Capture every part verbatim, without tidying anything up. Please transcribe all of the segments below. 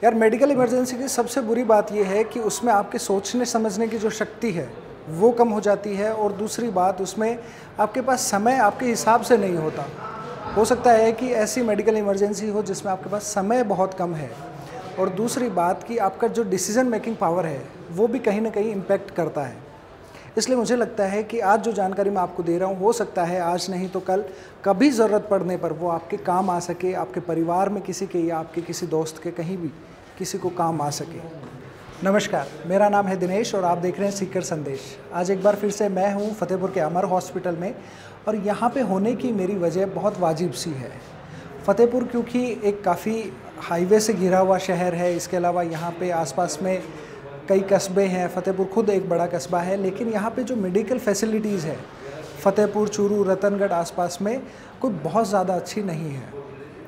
यार medical emergency की सबसे बुरी बात यह है कि उसमें आपके सोचने समझने की जो शक्ति है वो कम हो जाती है, और दूसरी बात उसमें आपके पास समय आपके हिसाब से नहीं होता। हो सकता है कि ऐसी मेडिकल इमरजेंसी हो जिसमें आपके पास समय बहुत कम है, और दूसरी बात कि आपका जो डिसीजन मेकिंग पावर है वो भी कहीं ना कहीं इम्पेक्ट करता है। इसलिए मुझे लगता है कि आज जो जानकारी मैं आपको दे रहा हूँ, हो सकता है आज नहीं तो कल कभी ज़रूरत पड़ने पर वो आपके काम आ सके, आपके परिवार में किसी के या आपके किसी दोस्त के कहीं भी किसी को काम आ सके। नमस्कार, मेरा नाम है दिनेश और आप देख रहे हैं सीकर संदेश। आज एक बार फिर से मैं हूँ फतेहपुर के अमर हॉस्पिटल में, और यहाँ पे होने की मेरी वजह बहुत वाजिब सी है। फतेहपुर क्योंकि एक काफ़ी हाईवे से घिरा हुआ शहर है, इसके अलावा यहाँ पे आसपास में कई कस्बे हैं। फतेहपुर खुद एक बड़ा कस्बा है, लेकिन यहाँ पे जो मेडिकल फैसिलिटीज़ है फतेहपुर, चूरू, रतनगढ़ आसपास में कोई बहुत ज़्यादा अच्छी नहीं है।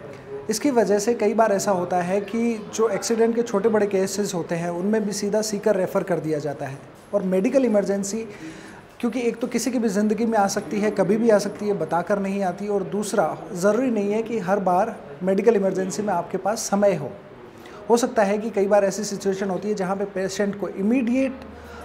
इसकी वजह से कई बार ऐसा होता है कि जो एक्सीडेंट के छोटे बड़े केसेस होते हैं उनमें भी सीधा सीकर रेफ़र कर दिया जाता है। और मेडिकल इमरजेंसी क्योंकि एक तो किसी की भी ज़िंदगी में आ सकती है, कभी भी आ सकती है, बताकर नहीं आती, और दूसरा ज़रूरी नहीं है कि हर बार मेडिकल इमरजेंसी में आपके पास समय हो। हो सकता है कि कई बार ऐसी सिचुएशन होती है जहाँ पे पेशेंट को इमीडिएट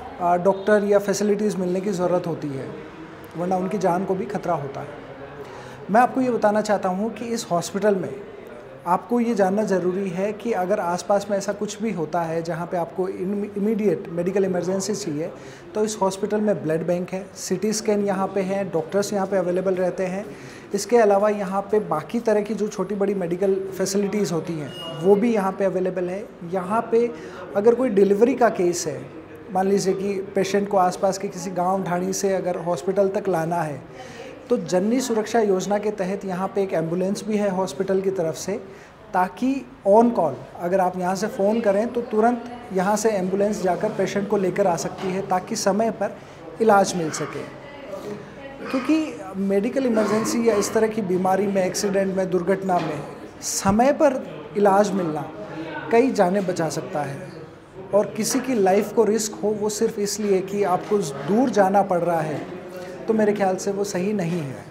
डॉक्टर या फैसिलिटीज़ मिलने की ज़रूरत होती है, वरना उनकी जान को भी खतरा होता है। मैं आपको ये बताना चाहता हूँ कि इस हॉस्पिटल में आपको ये जानना ज़रूरी है कि अगर आसपास में ऐसा कुछ भी होता है जहाँ पे आपको इमीडिएट मेडिकल इमरजेंसी चाहिए, तो इस हॉस्पिटल में ब्लड बैंक है, सीटी स्कैन यहाँ पे है, डॉक्टर्स यहाँ पे अवेलेबल रहते हैं। इसके अलावा यहाँ पे बाकी तरह की जो छोटी बड़ी मेडिकल फैसिलिटीज़ होती हैं वो भी यहाँ पे अवेलेबल है। यहाँ पे अगर कोई डिलीवरी का केस है, मान लीजिए कि पेशेंट को आसपास के किसी गाँव ढाणी से अगर हॉस्पिटल तक लाना है, तो जननी सुरक्षा योजना के तहत यहाँ पे एक एम्बुलेंस भी है हॉस्पिटल की तरफ से, ताकि ऑन कॉल अगर आप यहाँ से फ़ोन करें तो तुरंत यहाँ से एम्बुलेंस जाकर पेशेंट को लेकर आ सकती है, ताकि समय पर इलाज मिल सके। क्योंकि मेडिकल इमरजेंसी या इस तरह की बीमारी में, एक्सीडेंट में, दुर्घटना में समय पर इलाज मिलना कई जानें बचा सकता है, और किसी की लाइफ को रिस्क हो वो सिर्फ इसलिए कि आपको दूर जाना पड़ रहा है, तो मेरे ख्याल से वो सही नहीं है।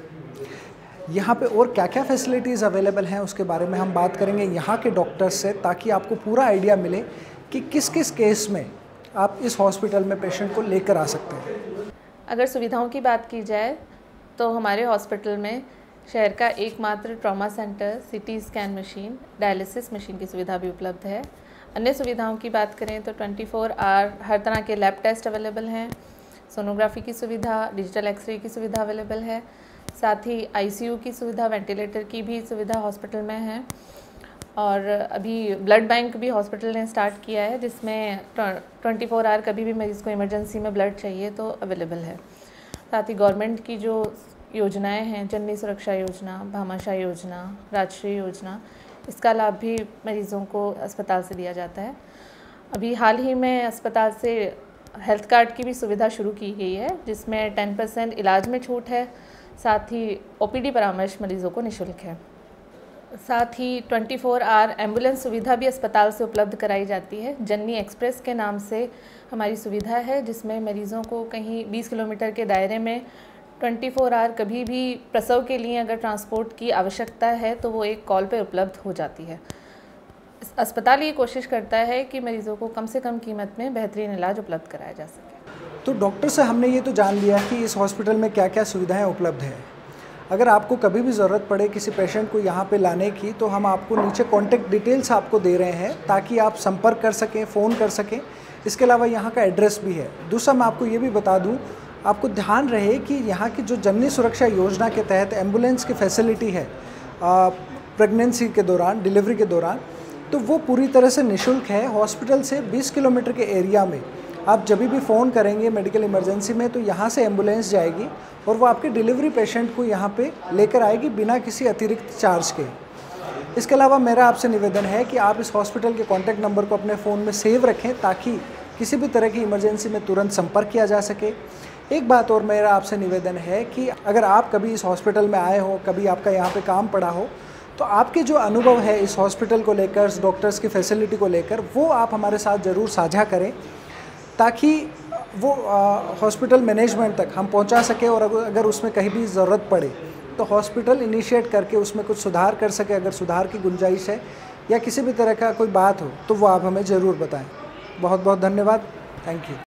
यहाँ पे और क्या क्या फैसिलिटीज़ अवेलेबल हैं उसके बारे में हम बात करेंगे यहाँ के डॉक्टर्स से, ताकि आपको पूरा आइडिया मिले कि किस किस केस में आप इस हॉस्पिटल में पेशेंट को लेकर आ सकते हैं। अगर सुविधाओं की बात की जाए तो हमारे हॉस्पिटल में शहर का एकमात्र trauma centre, CT scan machine, dialysis machine की सुविधा भी उपलब्ध है। अन्य सुविधाओं की बात करें तो ट्वेंटी फोर आवर हर तरह के लैब टेस्ट अवेलेबल हैं, सोनोग्राफी की सुविधा, डिजिटल एक्सरे की सुविधा अवेलेबल है, साथ ही आईसीयू की सुविधा, वेंटिलेटर की भी सुविधा हॉस्पिटल में है। और अभी ब्लड बैंक भी हॉस्पिटल ने स्टार्ट किया है, जिसमें ट्वेंटी फोर आवर कभी भी मरीज़ को इमरजेंसी में ब्लड चाहिए तो अवेलेबल है। साथ ही गवर्नमेंट की जो योजनाएं हैं, जननी सुरक्षा योजना, भामाशाह योजना, राजश्री योजना, इसका लाभ भी मरीज़ों को अस्पताल से दिया जाता है। अभी हाल ही में अस्पताल से हेल्थ कार्ड की भी सुविधा शुरू की गई है, जिसमें टेन परसेंट इलाज में छूट है, साथ ही ओपीडी परामर्श मरीज़ों को निःशुल्क है। साथ ही ट्वेंटी फोर आवर एम्बुलेंस सुविधा भी अस्पताल से उपलब्ध कराई जाती है। जननी एक्सप्रेस के नाम से हमारी सुविधा है, जिसमें मरीज़ों को कहीं बीस किलोमीटर के दायरे में ट्वेंटी फोर आवर कभी भी प्रसव के लिए अगर ट्रांसपोर्ट की आवश्यकता है तो वो एक कॉल पे उपलब्ध हो जाती है। अस्पताल ये कोशिश करता है कि मरीज़ों को कम से कम कीमत में बेहतरीन इलाज उपलब्ध कराया जा सके। तो डॉक्टर से हमने ये तो जान लिया कि इस हॉस्पिटल में क्या क्या सुविधाएं उपलब्ध हैं। अगर आपको कभी भी ज़रूरत पड़े किसी पेशेंट को यहाँ पे लाने की, तो हम आपको नीचे कॉन्टैक्ट डिटेल्स आपको दे रहे हैं, ताकि आप संपर्क कर सकें, फ़ोन कर सकें। इसके अलावा यहाँ का एड्रेस भी है। दूसरा मैं आपको ये भी बता दूँ, आपको ध्यान रहे कि यहाँ की जो जननी सुरक्षा योजना के तहत एम्बुलेंस की फैसिलिटी है प्रेगनेंसी के दौरान, डिलीवरी के दौरान, तो वो पूरी तरह से निःशुल्क है। हॉस्पिटल से बीस किलोमीटर के एरिया में आप जब भी फ़ोन करेंगे मेडिकल इमरजेंसी में, तो यहाँ से एम्बुलेंस जाएगी और वो आपके डिलीवरी पेशेंट को यहाँ पे लेकर आएगी बिना किसी अतिरिक्त चार्ज के। इसके अलावा मेरा आपसे निवेदन है कि आप इस हॉस्पिटल के कॉन्टैक्ट नंबर को अपने फ़ोन में सेव रखें, ताकि किसी भी तरह की इमरजेंसी में तुरंत संपर्क किया जा सके। एक बात और मेरा आपसे निवेदन है कि अगर आप कभी इस हॉस्पिटल में आए हो, कभी आपका यहाँ पे काम पड़ा हो, तो आपके जो अनुभव है इस हॉस्पिटल को लेकर, डॉक्टर्स की फैसिलिटी को लेकर, वो आप हमारे साथ ज़रूर साझा करें, ताकि वो हॉस्पिटल मैनेजमेंट तक हम पहुंचा सके, और अगर उसमें कहीं भी ज़रूरत पड़े तो हॉस्पिटल इनिशिएट करके उसमें कुछ सुधार कर सके, अगर सुधार की गुंजाइश है, या किसी भी तरह का कोई बात हो तो वो आप हमें ज़रूर बताएं। बहुत बहुत धन्यवाद। Thank you.